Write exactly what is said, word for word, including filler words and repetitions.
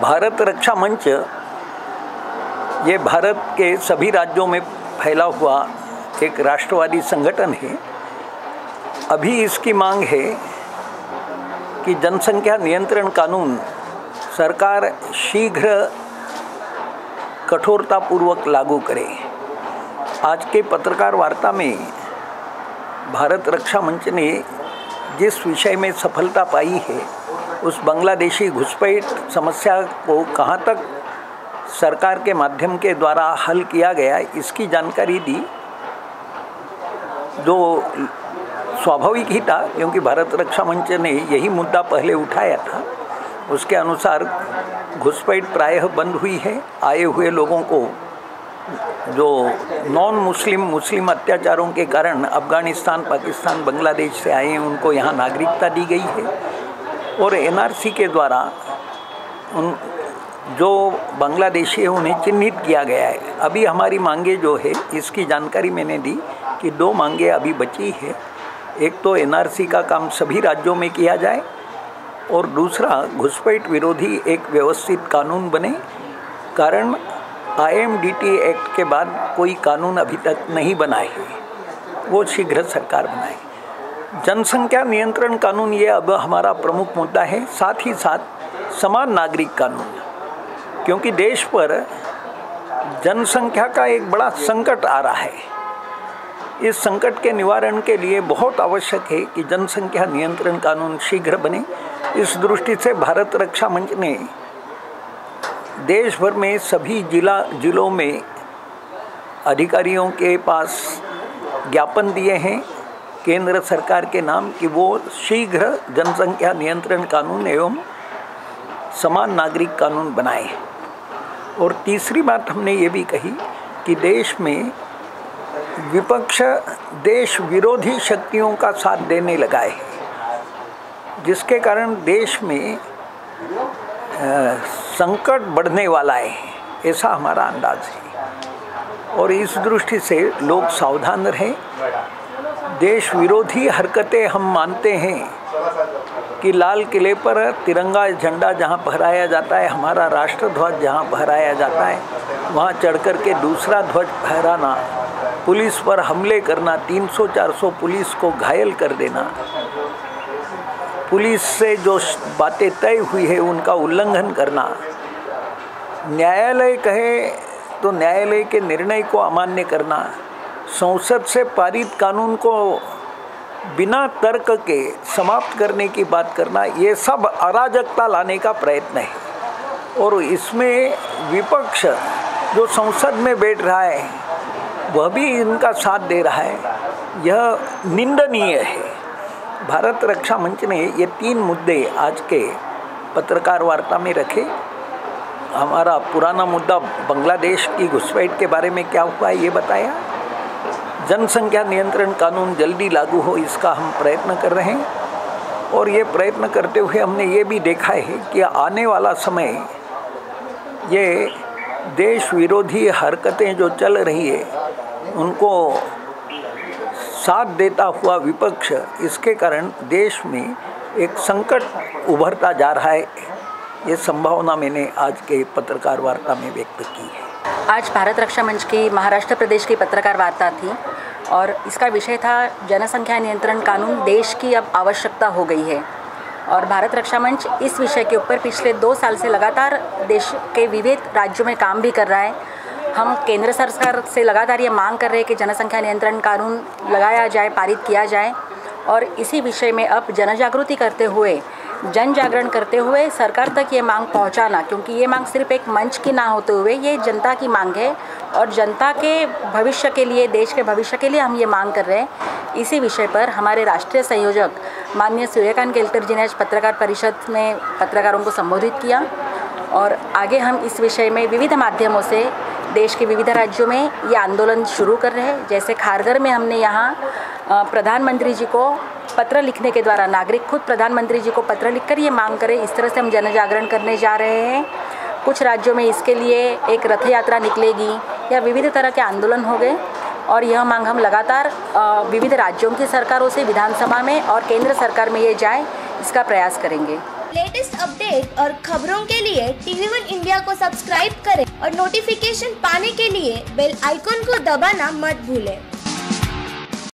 भारत रक्षा मंच ये भारत के सभी राज्यों में फैला हुआ एक राष्ट्रवादी संगठन है। अभी इसकी मांग है कि जनसंख्या नियंत्रण कानून सरकार शीघ्र कठोरतापूर्वक लागू करे। आज के पत्रकार वार्ता में भारत रक्षा मंच ने जिस विषय में सफलता पाई है, उस बांग्लादेशी घुसपैठ समस्या को कहाँ तक सरकार के माध्यम के द्वारा हल किया गया, इसकी जानकारी दी, जो स्वाभाविक ही था क्योंकि भारत रक्षा मंच ने यही मुद्दा पहले उठाया था। उसके अनुसार घुसपैठ प्रायः बंद हुई है। आए हुए लोगों को जो नॉन मुस्लिम मुस्लिम अत्याचारों के कारण अफ़गानिस्तान, पाकिस्तान, बांग्लादेश से आए हैं, उनको यहाँ नागरिकता दी गई है और एन आर सी के द्वारा उन जो बांग्लादेशी है उन्हें चिन्हित किया गया है। अभी हमारी मांगे जो है इसकी जानकारी मैंने दी कि दो मांगे अभी बची है। एक तो एन आर सी का काम सभी राज्यों में किया जाए और दूसरा घुसपैठ विरोधी एक व्यवस्थित कानून बने। कारण I M D T act के बाद कोई कानून अभी तक नहीं बना है, वो शीघ्र सरकार बनाए। जनसंख्या नियंत्रण कानून ये अब हमारा प्रमुख मुद्दा है, साथ ही साथ समान नागरिक कानून, क्योंकि देश पर जनसंख्या का एक बड़ा संकट आ रहा है। इस संकट के निवारण के लिए बहुत आवश्यक है कि जनसंख्या नियंत्रण कानून शीघ्र बने। इस दृष्टि से भारत रक्षा मंच ने देश भर में सभी जिला जिलों में अधिकारियों के पास ज्ञापन दिए हैं केंद्र सरकार के नाम कि वो शीघ्र जनसंख्या नियंत्रण कानून एवं समान नागरिक कानून बनाए। और तीसरी बात हमने ये भी कही कि देश में विपक्ष देश विरोधी शक्तियों का साथ देने लगा है, जिसके कारण देश में आ, संकट बढ़ने वाला है, ऐसा हमारा अंदाज है। और इस दृष्टि से लोग सावधान रहें। देश विरोधी हरकतें हम मानते हैं कि लाल किले पर तिरंगा झंडा जहां फहराया जाता है, हमारा राष्ट्रध्वज जहां फहराया जाता है, वहां चढ़ कर के दूसरा ध्वज फहराना, पुलिस पर हमले करना, तीन सौ चार सौ पुलिस को घायल कर देना, पुलिस से जो बातें तय हुई है उनका उल्लंघन करना, न्यायालय कहे तो न्यायालय के निर्णय को अमान्य करना, संसद से पारित कानून को बिना तर्क के समाप्त करने की बात करना, ये सब अराजकता लाने का प्रयत्न है। और इसमें विपक्ष जो संसद में बैठ रहा है वह भी इनका साथ दे रहा है, यह निंदनीय है। भारत रक्षा मंच ने ये तीन मुद्दे आज के पत्रकार वार्ता में रखे। हमारा पुराना मुद्दा बांग्लादेश की घुसपैठ के बारे में क्या हुआ है ये बताया, जनसंख्या नियंत्रण कानून जल्दी लागू हो इसका हम प्रयत्न कर रहे हैं। और ये प्रयत्न करते हुए हमने ये भी देखा है कि आने वाला समय ये देश विरोधी हरकतें जो चल रही है उनको साथ देता हुआ विपक्ष, इसके कारण देश में एक संकट उभरता जा रहा है। ये संभावना मैंने आज के पत्रकार वार्ता में व्यक्त की है। आज भारत रक्षा मंच की महाराष्ट्र प्रदेश की पत्रकार वार्ता थी और इसका विषय था जनसंख्या नियंत्रण कानून देश की अब आवश्यकता हो गई है। और भारत रक्षा मंच इस विषय के ऊपर पिछले दो साल से लगातार देश के विविध राज्यों में काम भी कर रहा है। हम केंद्र सरकार से लगातार ये मांग कर रहे हैं कि जनसंख्या नियंत्रण कानून लगाया जाए, पारित किया जाए। और इसी विषय में अब जनजागृति करते हुए, जन जागरण करते हुए सरकार तक ये मांग पहुंचाना, क्योंकि ये मांग सिर्फ एक मंच की ना होते हुए ये जनता की मांग है और जनता के भविष्य के लिए, देश के भविष्य के लिए हम ये मांग कर रहे हैं। इसी विषय पर हमारे राष्ट्रीय संयोजक माननीय सूर्यकांत केलकर जी ने आज पत्रकार परिषद में पत्रकारों को संबोधित किया और आगे हम इस विषय में विविध माध्यमों से देश के विविध राज्यों में ये आंदोलन शुरू कर रहे हैं। जैसे खारघर में हमने यहाँ प्रधानमंत्री जी को पत्र लिखने के द्वारा, नागरिक खुद प्रधानमंत्री जी को पत्र लिखकर ये मांग करें, इस तरह से हम जन जागरण करने जा रहे हैं। कुछ राज्यों में इसके लिए एक रथ यात्रा निकलेगी या विविध तरह के आंदोलन हो गए और यह मांग हम लगातार विविध राज्यों की सरकारों से विधानसभा में और केंद्र सरकार में ये जाए, इसका प्रयास करेंगे। लेटेस्ट अपडेट और खबरों के लिए टीवी वन इंडिया को सब्सक्राइब करें और नोटिफिकेशन पाने के लिए बेल आइकॉन को दबाना मत भूलें।